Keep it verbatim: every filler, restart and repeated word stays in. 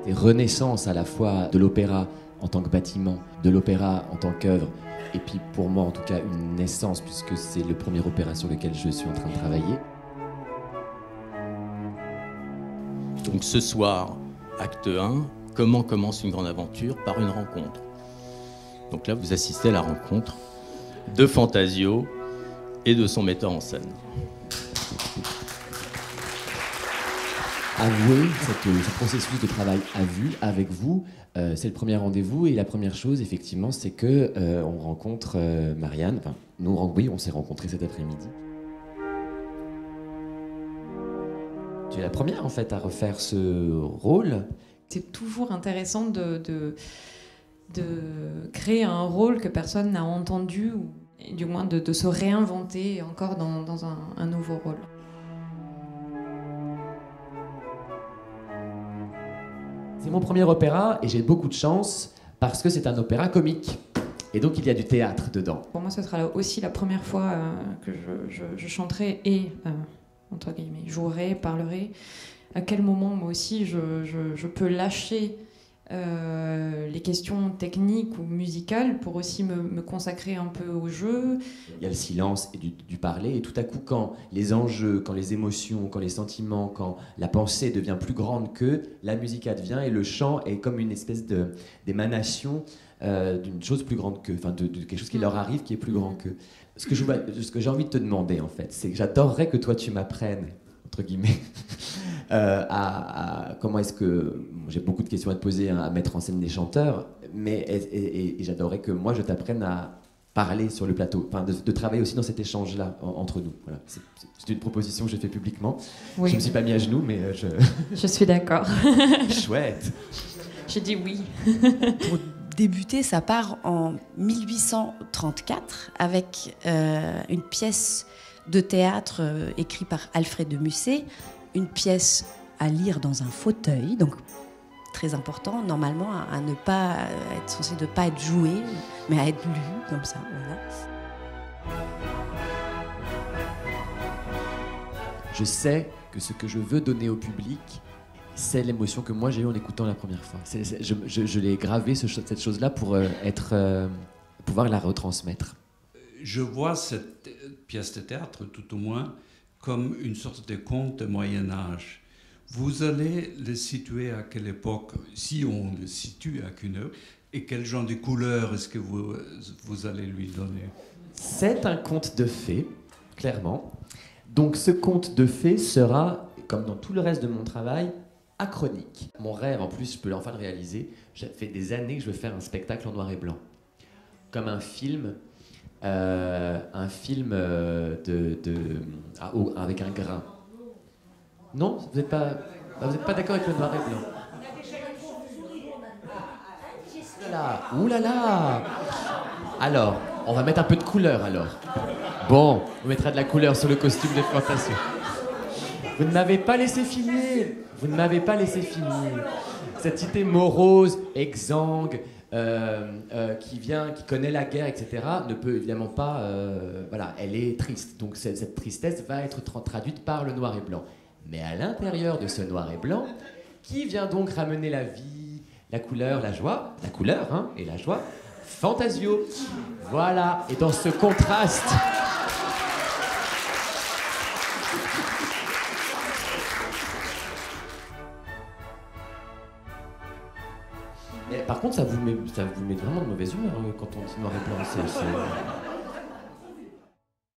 et renaissance à la fois de l'opéra en tant que bâtiment, de l'opéra en tant qu'œuvre, et puis pour moi en tout cas une naissance puisque c'est le premier opéra sur lequel je suis en train de travailler. Donc ce soir, acte un, comment commence une grande aventure? Par une rencontre. Donc là, vous assistez à la rencontre de Fantasio et de son metteur en scène. Avouer cette, ce processus de travail à vue avec vous, euh, c'est le premier rendez-vous et la première chose effectivement c'est que euh, on rencontre euh, Marianne, enfin nous oui on s'est rencontrés cet après-midi. Tu es la première en fait à refaire ce rôle. C'est toujours intéressant de, de, de créer un rôle que personne n'a entendu, ou et du moins de, de se réinventer encore dans, dans un, un nouveau rôle. C'est mon premier opéra et j'ai beaucoup de chance parce que c'est un opéra comique. Et donc il y a du théâtre dedans. Pour moi, ce sera aussi la première fois euh, que je, je, je chanterai et, euh, entre guillemets, jouerai, parlerai. À quel moment, moi aussi, je, je, je peux lâcher euh, les questions techniques ou musicales pour aussi me, me consacrer un peu au jeu. Il y a le silence et du, du parler, et tout à coup, quand les enjeux, quand les émotions, quand les sentiments, quand la pensée devient plus grande qu'eux, la musique advient et le chant est comme une espèce de, d'émanation euh, d'une chose plus grande qu'eux, enfin de, de quelque chose qui leur arrive qui est plus grand qu'eux. Ce que, je, ce que j'ai envie de te demander, en fait, c'est que j'adorerais que toi tu m'apprennes, entre guillemets, euh, à, à comment est-ce que... J'ai beaucoup de questions à te poser, hein, à mettre en scène des chanteurs, mais et, et, et j'adorerais que moi je t'apprenne à parler sur le plateau, enfin de, de travailler aussi dans cet échange-là en, entre nous. Voilà. C'est, c'est une proposition que j'ai fait publiquement. Oui. Je ne me suis pas mis à genoux, mais je... Je suis d'accord. Chouette. J'ai dit oui. Pour débuter, ça part en mille huit cent trente-quatre avec euh, une pièce de théâtre euh, écrite par Alfred de Musset, une pièce à lire dans un fauteuil, donc très important, normalement, à, à ne pas être censé ne pas être joué, mais à être lu, comme ça, voilà. Je sais que ce que je veux donner au public, c'est l'émotion que moi j'ai eue en écoutant la première fois. C'est, c'est, je, je, je l'ai gravé, ce, cette chose-là, pour euh, être, euh, pouvoir la retransmettre. Je vois cette pièce de théâtre, tout au moins, comme une sorte de conte de Moyen-Âge. Vous allez le situer à quelle époque, si on le situe à qu'une heure, et quel genre de couleur est-ce que vous, vous allez lui donner? C'est un conte de fées, clairement. Donc ce conte de fées sera, comme dans tout le reste de mon travail, achronique. Mon rêve, en plus, je peux enfin le réaliser, ça fait des années que je veux faire un spectacle en noir et blanc. Comme un film, euh, un film euh, de, de, ah, oh, avec un grain. Non, vous n'êtes pas, vous êtes pas d'accord avec le noir et blanc. Ouh là là, ouh là là. Alors, on va mettre un peu de couleur alors. Bon, on mettra de la couleur sur le costume de Fantasio. Vous ne m'avez pas laissé finir. Vous ne m'avez pas laissé finir. Cette idée morose, exsangue, euh, euh, qui vient, qui connaît la guerre, et cetera, ne peut évidemment pas... Euh, voilà, elle est triste. Donc cette, cette tristesse va être tra- traduite par le noir et blanc. Mais à l'intérieur de ce noir et blanc, qui vient donc ramener la vie, la couleur, la joie, la couleur hein, et la joie, Fantasio. Voilà, et dans ce contraste... Mais par contre, ça vous met, ça vous met vraiment de mauvaise humeur hein, quand on dit noir et blanc. C'est, c'est...